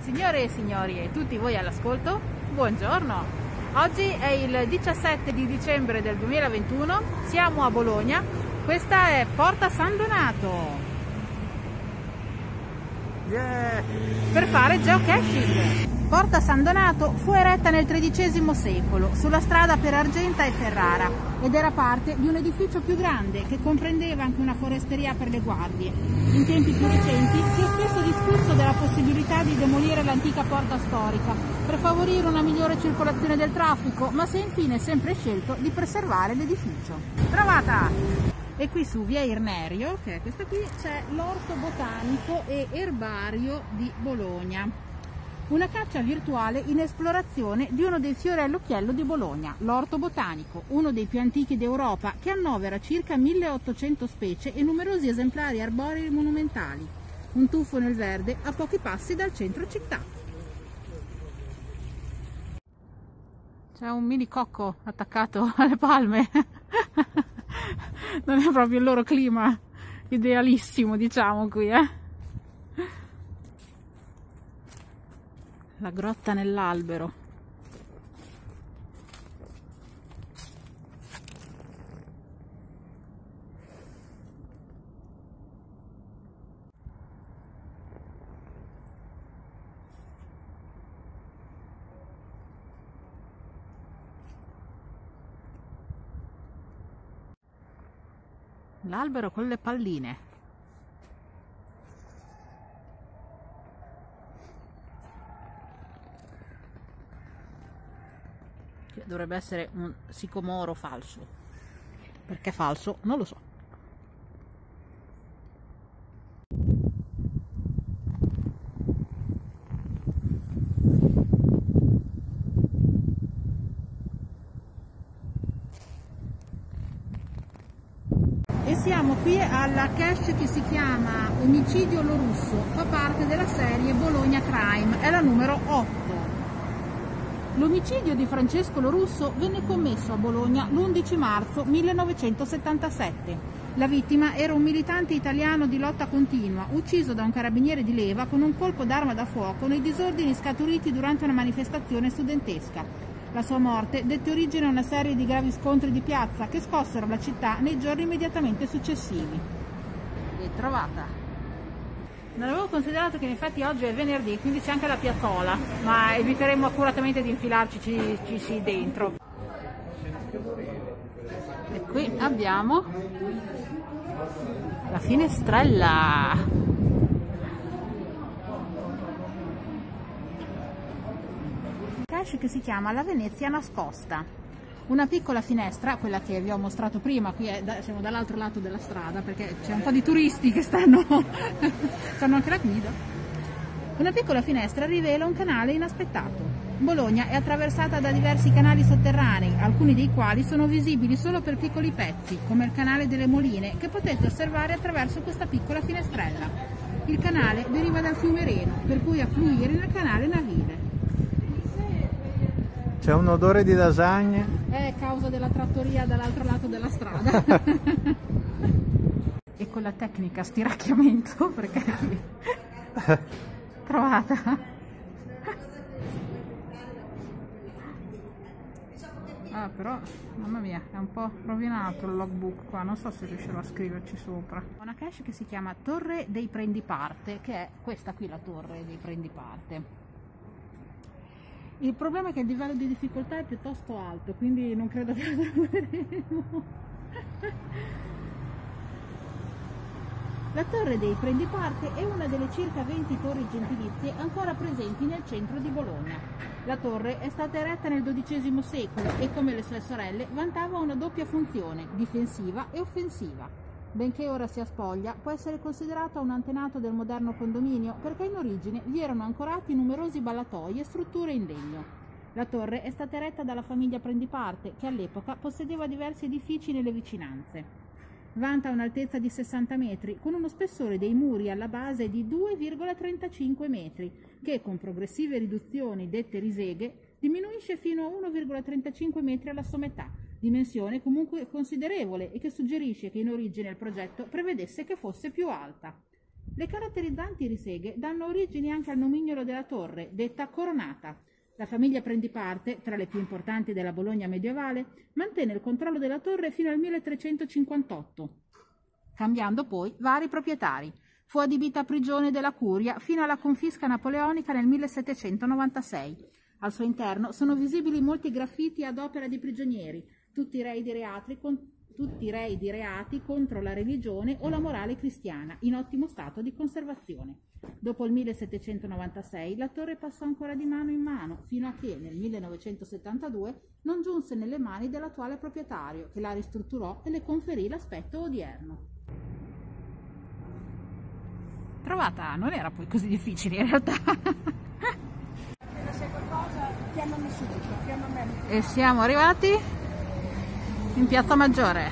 Signore e signori e tutti voi all'ascolto, buongiorno! Oggi è il 17 di dicembre del 2021, siamo a Bologna, questa è Porta San Donato per fare geocaching. Porta San Donato fu eretta nel XIII secolo sulla strada per Argenta e Ferrara ed era parte di un edificio più grande che comprendeva anche una foresteria per le guardie. In tempi più recenti si è spesso discusso della possibilità di demolire l'antica porta storica per favorire una migliore circolazione del traffico, ma si è infine sempre scelto di preservare l'edificio. Trovata! E qui su via Irnerio, che è questa qui, c'è l'orto botanico e erbario di Bologna. Una caccia virtuale in esplorazione di uno dei fiori all'occhiello di Bologna, l'orto botanico, uno dei più antichi d'Europa, che annovera circa 1800 specie e numerosi esemplari arborei monumentali. Un tuffo nel verde a pochi passi dal centro città. C'è un mini cocco attaccato alle palme. Non è proprio il loro clima idealissimo, diciamo, qui, La grotta nell'albero. L'albero con le palline. Che dovrebbe essere un sicomoro falso. Perché falso? Non lo so. E siamo qui alla cache che si chiama Omicidio Lorusso, fa parte della serie Bologna Crime, è la numero 8. L'omicidio di Francesco Lorusso venne commesso a Bologna l'11 marzo 1977. La vittima era un militante italiano di lotta continua, ucciso da un carabiniere di leva con un colpo d'arma da fuoco nei disordini scaturiti durante una manifestazione studentesca. La sua morte dette origine a una serie di gravi scontri di piazza che scossero la città nei giorni immediatamente successivi. E trovata. Non avevo considerato che in effetti oggi è venerdì, quindi c'è anche la piazzola, ma eviteremo accuratamente di infilarci dentro. E qui abbiamo la finestrella. Che si chiama La Venezia Nascosta, una piccola finestra, quella che vi ho mostrato prima. Qui siamo dall'altro lato della strada perché c'è un po' di turisti che stanno anche la guida. Una piccola finestra rivela un canale inaspettato. Bologna è attraversata da diversi canali sotterranei, alcuni dei quali sono visibili solo per piccoli pezzi, come il canale delle Moline, che potete osservare attraverso questa piccola finestrella. Il canale deriva dal fiume Reno, per cui affluire nel canale Navile. C'è un odore di lasagne. È causa della trattoria dall'altro lato della strada. E con la tecnica stiracchiamento, perché trovata. Ah, però, mamma mia, è un po' rovinato il logbook qua, non so se riuscirò a scriverci sopra. Una cache che si chiama Torre dei Prendiparte, che è questa qui, la Torre dei Prendiparte. Il problema è che il livello di difficoltà è piuttosto alto, quindi non credo che lo troveremo. La Torre dei Prendiparte è una delle circa 20 torri gentilizie ancora presenti nel centro di Bologna. La torre è stata eretta nel XII secolo e, come le sue sorelle, vantava una doppia funzione, difensiva e offensiva. Benché ora sia spoglia, può essere considerata un antenato del moderno condominio perché in origine vi erano ancorati numerosi ballatoi e strutture in legno. La torre è stata eretta dalla famiglia Prendiparte, che all'epoca possedeva diversi edifici nelle vicinanze. Vanta un'altezza di 60 metri, con uno spessore dei muri alla base di 2,35 metri, che con progressive riduzioni dette riseghe diminuisce fino a 1,35 metri alla sommità, dimensione comunque considerevole e che suggerisce che in origine il progetto prevedesse che fosse più alta. Le caratterizzanti riseghe danno origine anche al nomignolo della torre, detta coronata. La famiglia Prendiparte, tra le più importanti della Bologna medievale, mantenne il controllo della torre fino al 1358, cambiando poi vari proprietari. Fu adibita a prigione della curia fino alla confisca napoleonica nel 1796. Al suo interno sono visibili molti graffiti ad opera di prigionieri, tutti rei di reati contro la religione o la morale cristiana, in ottimo stato di conservazione. Dopo il 1796 la torre passò ancora di mano in mano, fino a che nel 1972 non giunse nelle mani dell'attuale proprietario, che la ristrutturò e le conferì l'aspetto odierno. Trovata non era poi così difficile in realtà. E siamo arrivati in Piazza Maggiore.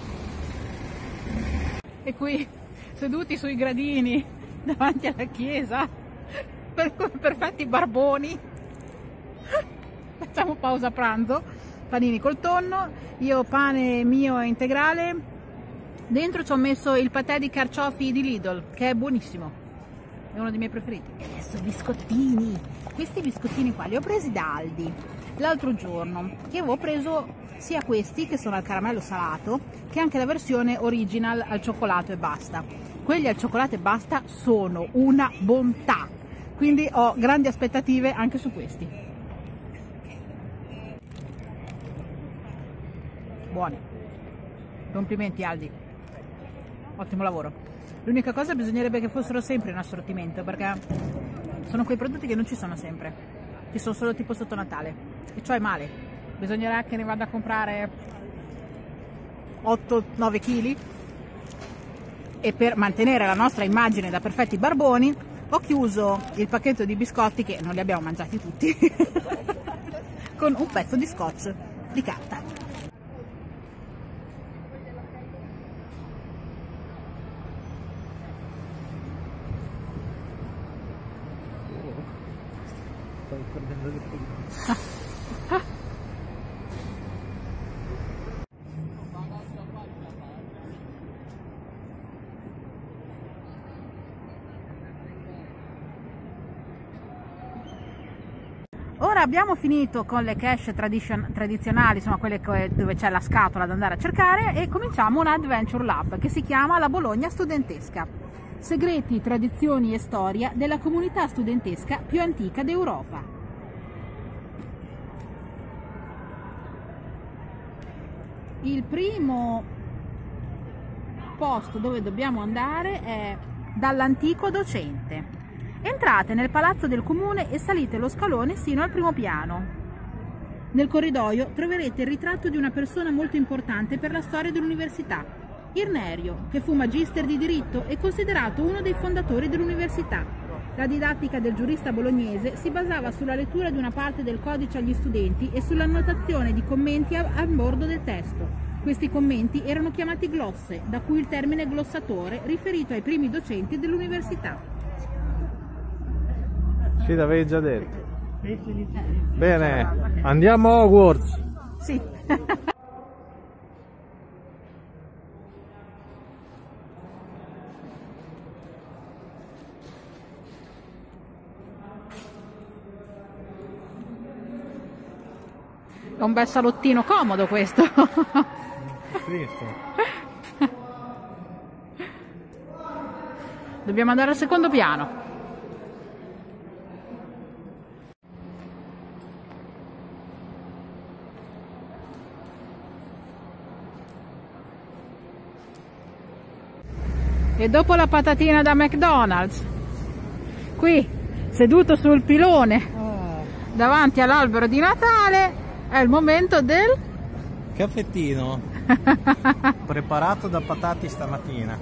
E qui, seduti sui gradini davanti alla chiesa, perfetti barboni, facciamo pausa pranzo, panini col tonno, io pane mio integrale, dentro ci ho messo il patè di carciofi di Lidl, che è buonissimo, è uno dei miei preferiti. E adesso biscottini, questi biscottini qua li ho presi da Aldi l'altro giorno, che avevo preso sia questi, che sono al caramello salato, che anche la versione original al cioccolato e basta. Quelli al cioccolato e basta sono una bontà, quindi ho grandi aspettative anche su questi. Buoni, complimenti Aldi, ottimo lavoro. L'unica cosa, bisognerebbe che fossero sempre in assortimento, perché sono quei prodotti che non ci sono sempre, ci sono solo tipo sotto Natale, e ciò è male. Bisognerà che ne vada a comprare 8-9 kg, e per mantenere la nostra immagine da perfetti barboni ho chiuso il pacchetto di biscotti, che non li abbiamo mangiati tutti, con un pezzo di scotch di carta. Stai perdendo le puglie. Ora abbiamo finito con le cache tradizionali, insomma quelle dove c'è la scatola da andare a cercare, e cominciamo un Adventure Lab che si chiama La Bologna Studentesca. Segreti, tradizioni e storia della comunità studentesca più antica d'Europa. Il primo posto dove dobbiamo andare è dall'antico docente. Entrate nel palazzo del comune e salite lo scalone sino al primo piano. Nel corridoio troverete il ritratto di una persona molto importante per la storia dell'università, Irnerio, che fu magister di diritto e considerato uno dei fondatori dell'università. La didattica del giurista bolognese si basava sulla lettura di una parte del codice agli studenti e sull'annotazione di commenti a bordo del testo. Questi commenti erano chiamati glosse, da cui il termine glossatore riferito ai primi docenti dell'università. Sì, l'avevi già detto. Bene, andiamo a Hogwarts. Sì. È un bel salottino comodo questo. Dobbiamo andare al secondo piano. E dopo la patatina da McDonald's, qui seduto sul pilone davanti all'albero di Natale, è il momento del caffettino preparato da Patati stamattina.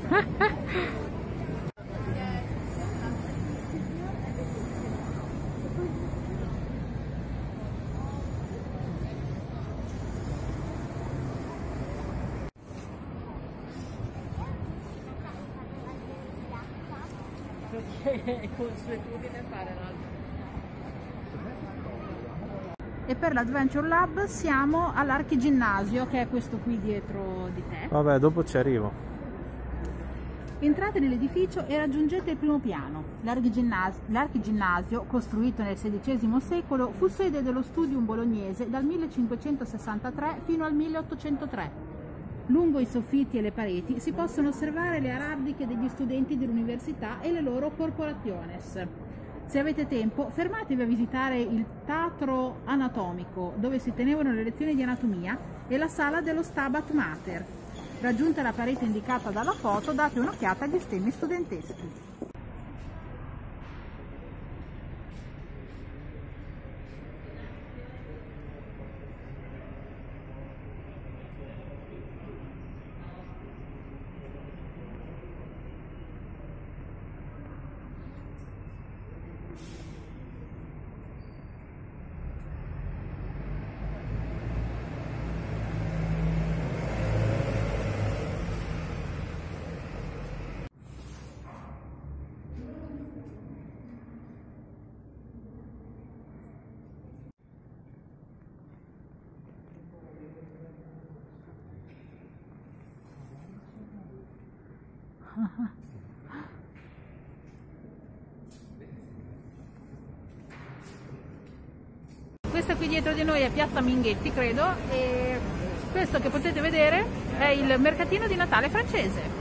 E per l'Adventure Lab siamo all'Archiginnasio, che è questo qui dietro di te. Vabbè, dopo ci arrivo. Entrate nell'edificio e raggiungete il primo piano. L'archiginnasio, costruito nel XVI secolo, fu sede dello Studium bolognese dal 1563 fino al 1803. Lungo i soffitti e le pareti si possono osservare le araldiche degli studenti dell'università e le loro corporationes. Se avete tempo, fermatevi a visitare il teatro anatomico, dove si tenevano le lezioni di anatomia, e la sala dello Stabat Mater. Raggiunta la parete indicata dalla foto, date un'occhiata agli stemmi studenteschi. Questa qui dietro di noi è Piazza Minghetti, credo, e questo che potete vedere è il mercatino di Natale francese.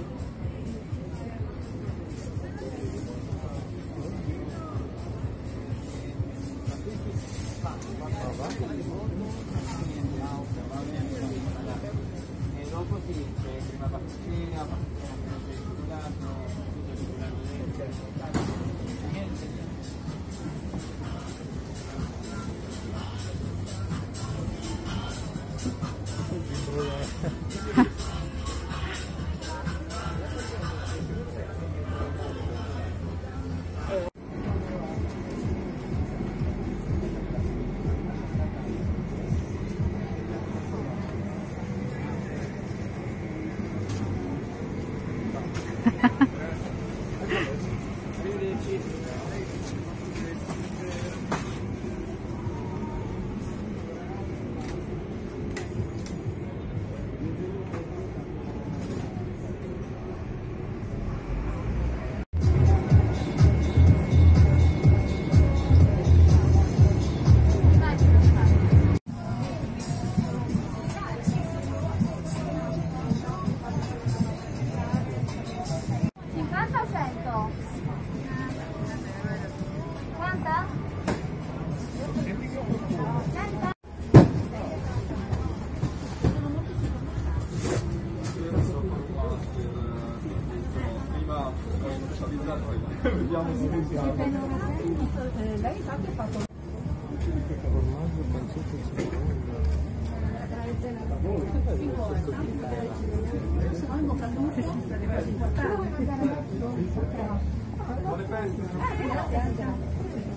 Vediamo se riusciamo. Lei infatti ha fatto Formaggio, pancetta e cipolla. Buone feste.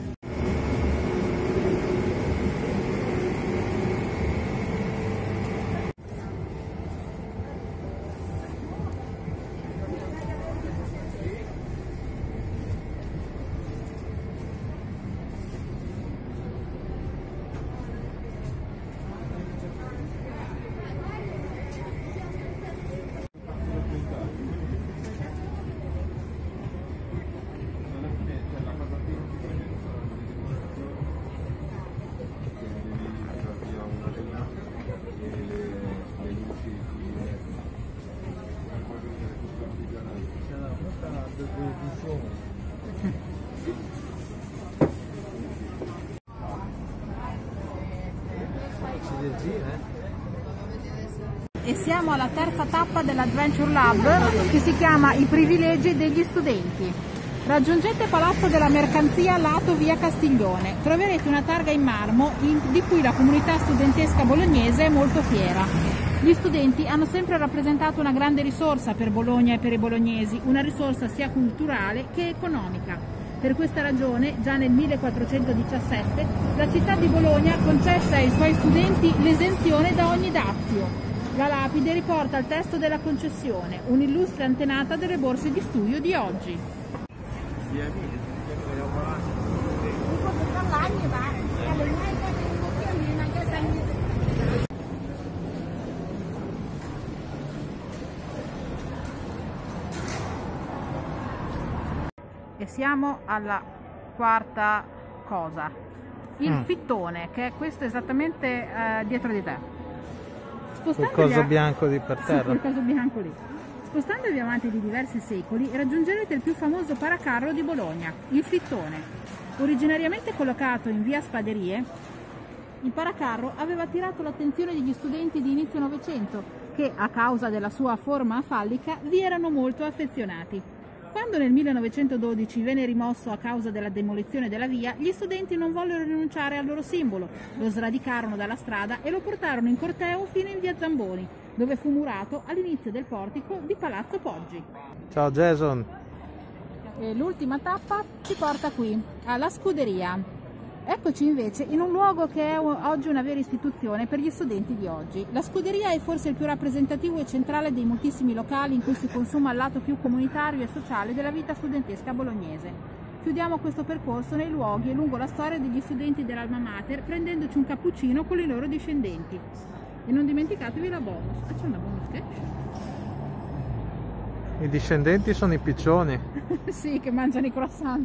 E siamo alla terza tappa dell'Adventure Lab, che si chiama I privilegi degli studenti. Raggiungete Palazzo della Mercanzia lato via Castiglione. Troverete una targa in marmo di cui la comunità studentesca bolognese è molto fiera. Gli studenti hanno sempre rappresentato una grande risorsa per Bologna e per i bolognesi, una risorsa sia culturale che economica. Per questa ragione, già nel 1417, la città di Bologna concesse ai suoi studenti l'esenzione da ogni dazio. La lapide riporta il testo della concessione, un'illustre antenata delle borse di studio di oggi. E siamo alla quarta cosa, il fittone, che è questo esattamente dietro di te. Qualcosa bianco di per terra. Sì, qualcosa bianco lì. Spostandovi avanti di diversi secoli raggiungerete il più famoso paracarro di Bologna, il fittone. Originariamente collocato in via Spaderie, il paracarro aveva attirato l'attenzione degli studenti di inizio Novecento che, a causa della sua forma fallica, vi erano molto affezionati. Quando nel 1912 venne rimosso a causa della demolizione della via, gli studenti non vollero rinunciare al loro simbolo, lo sradicarono dalla strada e lo portarono in corteo fino in via Zamboni, dove fu murato all'inizio del portico di Palazzo Poggi. Ciao Jason. E l'ultima tappa ci porta qui, alla Scuderia. Eccoci invece in un luogo che è oggi una vera istituzione per gli studenti di oggi. La Scuderia è forse il più rappresentativo e centrale dei moltissimi locali in cui si consuma il lato più comunitario e sociale della vita studentesca bolognese. Chiudiamo questo percorso nei luoghi e lungo la storia degli studenti dell'Alma Mater, prendendoci un cappuccino con i loro discendenti. E non dimenticatevi la bonus. Ah, c'è una bonus sketch? I discendenti sono i piccioni. Sì, che mangiano i croissant.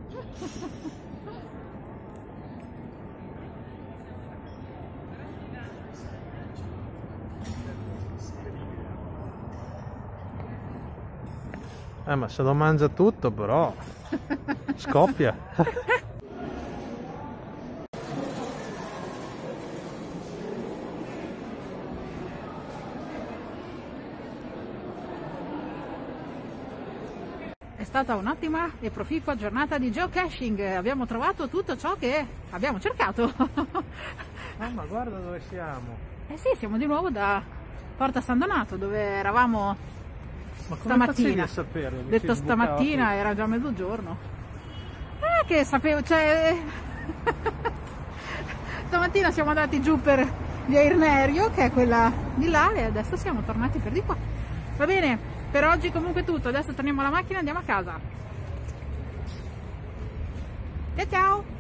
Ma se lo mangia tutto però scoppia. È stata un'ottima e proficua giornata di geocaching, abbiamo trovato tutto ciò che abbiamo cercato. Ma guarda dove siamo. Eh sì, siamo di nuovo da Porta San Donato, dove eravamo Ma come facevi stamattina. a saperlo? Mi Detto si stamattina, sbucava era già mezzogiorno. Che sapevo, cioè... Stamattina siamo andati giù per via Irnerio, che è quella di là, e adesso siamo tornati per di qua. Va bene, per oggi comunque è tutto, adesso torniamo alla macchina e andiamo a casa. Ciao ciao!